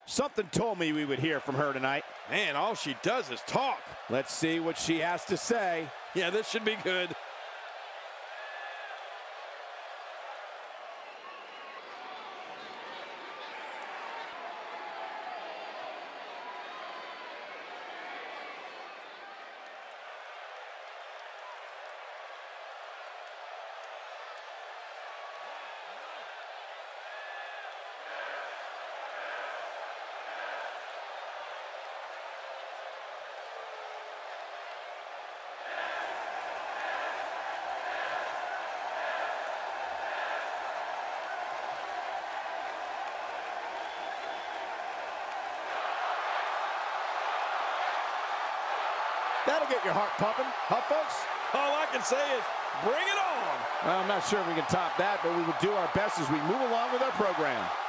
Something told me we would hear from her tonight. Man, all she does is talk. Let's see what she has to say. Yeah, this should be good. That'll get your heart pumping, huh, folks? All I can say is, bring it on! Well, I'm not sure if we can top that, but we will do our best as we move along with our program.